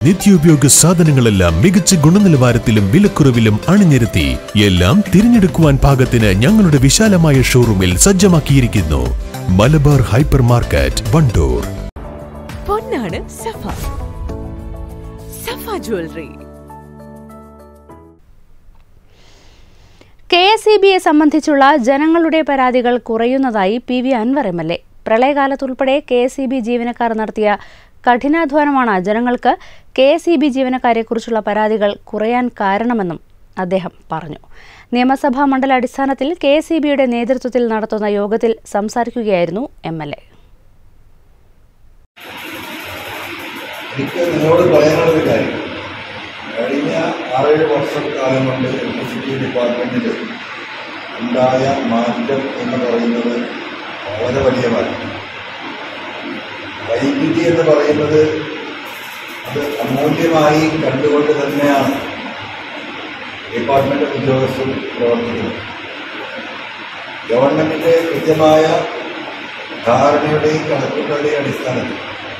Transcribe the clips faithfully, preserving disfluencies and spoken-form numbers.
നിത്യോപയോഗ സാധനങ്ങളെല്ലാം മികച്ച ഗുണനിലവാരത്തിലും വിലക്കുറവിലും അണിനിരത്തി എല്ലാം തിരഞ്ഞെടുക്കുവാൻ പാകത്തിന് ഞങ്ങളുടെ വിശാലമായ ഷോറൂമിൽ സജ്ജമാക്കിയിരിക്കുന്നു. Malabar hyper market, Wandoor. പൊന്നാണ് Safa. Safa jewellery. K S E ബിയെ സംബന്ധിച്ചുള്ള ജനങ്ങളുടെ പരാതികൾ കുറയുന്നതായി P V Anvar M L A. പ്രളയകാലത്തുൾപ്പെടെ കെ എസ് ഇ ബി ജീവനക്കാർ നടത്തിയ കഠിനാധ്വാനമാണ് ജനങ്ങൾക്ക് കെ എസ് ഇ ബി ജീവനക്കാരെക്കുറിച്ചുള്ള പരാതികൾ കുറയാൻ കാരണമെന്നും അദ്ദേഹം പറഞ്ഞു. നിയമസഭാ മണ്ഡലാടിസ്ഥാനത്തിൽ കെ എസ് ഇ ബിയുടെ നേതൃത്വത്തിൽ നടത്തുന്ന യോഗത്തിൽ സംസാരിക്കുകയായിരുന്നു എം എൽ എ. കഴിഞ്ഞ ആറേഴ് വർഷക്കാലം കൊണ്ട് ഇലക്ട്രിസിറ്റി ഡിപ്പാർട്ട്മെന്റിൽ ഉണ്ടായ മാറ്റം എന്ന് പറയുന്നത് വളരെ വലിയ മാറ്റം. വൈദ്യുതി എന്ന് പറയുന്നത് അത് അമൂല്യമായി കണ്ടുകൊണ്ട് തന്നെയാണ് ഡിപ്പാർട്ട്മെന്റ് ഉദ്യോഗസ്ഥർ പ്രവർത്തിക്കുന്നത്. ഗവൺമെന്റിന്റെ കൃത്യമായ ധാരണയുടെയും കണക്കുകളുടെയും അടിസ്ഥാനത്തിൽ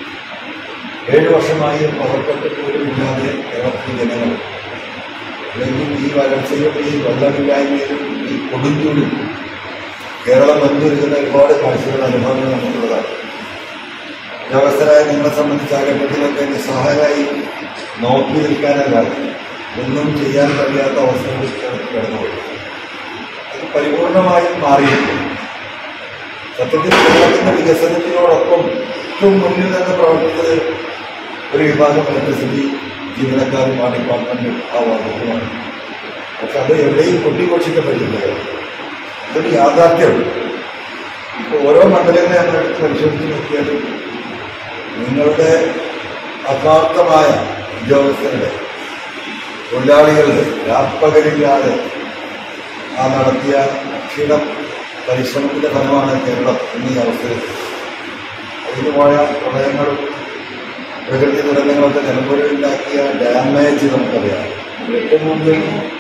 ഏഴു വർഷമായി പവർ കട്ട് പോലും ഇല്ലാതെ കേരളത്തിലെ ജനങ്ങൾ അല്ലെങ്കിൽ ഈ വരൾച്ചയും ഈ വെള്ളമില്ലായ്മയിലും ഈ കൊടുഞ്ചൂടും കേരളം വന്നുവരുന്ന ഒരുപാട് കാഴ്ചകൾ അനുഭവങ്ങൾ നമുക്കുള്ളതാണ്. ഉദ്യോഗസ്ഥരായ നിങ്ങളെ സംബന്ധിച്ച് ആ ഘട്ടത്തിലൊക്കെ നിസ്സഹായരായി നോക്കി നിൽക്കാനല്ലാതെ ഒന്നും ചെയ്യാൻ കഴിയാത്ത അവസ്ഥകളിൽ കടന്നുപോയി. അത് പരിപൂർണമായും മാറിയിട്ടുണ്ട്. സത്യത്തിൽ കേരളത്തിന്റെ വികസനത്തിനോടൊപ്പം ഏറ്റവും മുന്നിൽ നിന്ന് പ്രവർത്തിച്ചത് ഒരു വിഭാഗം ഇലക്ട്രിസിറ്റി ജീവനക്കാരും ആ ഡിപ്പാർട്ട്മെന്റും ആ വകുപ്പുമാണ്. പക്ഷെ അത് എവിടെയും കൊട്ടിഘോഷിക്കപ്പെട്ടില്ല. അതൊരു യാഥാർത്ഥ്യമുണ്ട്. ഇപ്പോൾ ഓരോ മണ്ഡലങ്ങളെ നമ്മൾ എടുത്ത് പരിശോധിച്ച് നോക്കിയാലും നിങ്ങളുടെ അപാർത്ഥമായ ഉദ്യോഗസ്ഥരുടെ തൊഴിലാളികളുടെ രാപ്പകലില്ലാതെ ആ നടത്തിയ അക്ഷീണ പരിശ്രമത്തിന്റെ ഫലമാണ് കേരളം എന്നീ അവസ്ഥയിൽ. അതിന് പോയ പ്രളയങ്ങളും പ്രകൃതി ദുരന്തങ്ങളൊക്കെ നിലമ്പൂരിലുണ്ടാക്കിയ ഡാമേജ് നമുക്കറിയാം. ഏറ്റവും കൂടുതൽ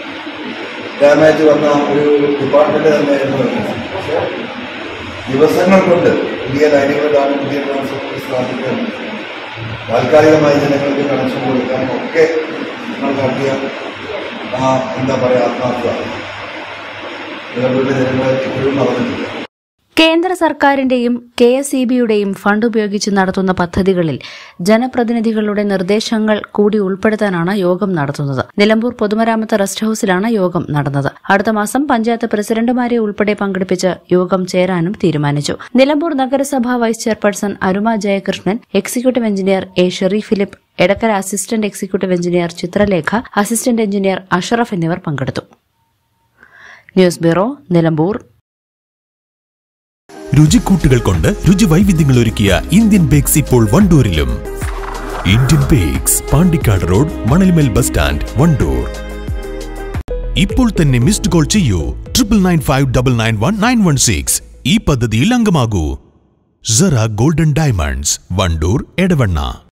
ഡാമേജ് വന്ന ഒരു ഡിപ്പാർട്ട്മെന്റ് തന്നെയായിരുന്നു. പക്ഷേ ദിവസങ്ങൾ കൊണ്ട് പുതിയ ലൈനുകളിലാണ് പുതിയ ട്രാൻസ്പോർട്ട് സ്ഥാപിക്കാൻ താൽക്കാലികമായി ജനങ്ങൾക്ക് കണക്ഷൻ കൊടുക്കാനും ഒക്കെ നമ്മൾ കാട്ടിയ ആ എന്താ പറയുക ആത്മാർത്ഥത നിലമ്പൂരിലെ ജനങ്ങളെ ഇപ്പോഴും നടന്നിട്ടില്ല. കേന്ദ്ര സർക്കാരിന്റെയും കെ എസ് ഇ ബിയുടെയും ഫണ്ട് ഉപയോഗിച്ച് നടത്തുന്ന പദ്ധതികളിൽ ജനപ്രതിനിധികളുടെ നിർദ്ദേശങ്ങൾ കൂടി ഉൾപ്പെടുത്താനാണ് യോഗം നടത്തുന്നത്. നിലമ്പൂർ പൊതുമരാമത്ത് റെസ്റ്റ് ഹൌസിലാണ് യോഗം നടന്നത്. അടുത്ത മാസം പഞ്ചായത്ത് പ്രസിഡന്റുമാരെ ഉൾപ്പെടെ പങ്കെടുപ്പിച്ച് യോഗം ചേരാനും തീരുമാനിച്ചു. നിലമ്പൂർ നഗരസഭാ vice chairperson Aruma Jayakrishnan, executive engineer A Sherry Philip, Edakkara assistant executive engineer Chithralekha, assistant engineer Ashraf എന്നിവർ പങ്കെടുത്തു. News bureau, Nilambur. രുചിക്കൂട്ടുകൾ കൊണ്ട് രുചി വൈവിധ്യങ്ങൾ ഒരുക്കിയ ഇന്ത്യൻ ബേക്സ് ഇപ്പോൾ വണ്ടൂരിലും. Indian bakes, Pandikkad road, Manalmel bus stand, Wandoor. ഇപ്പോൾ തന്നെ മിസ്ഡ് കോൾ ചെയ്യൂ triple nine five double nine one nine one six. ഈ പദ്ധതിയിൽ അംഗമാകൂ. Zara golden diamonds, Wandoor, Edavanna.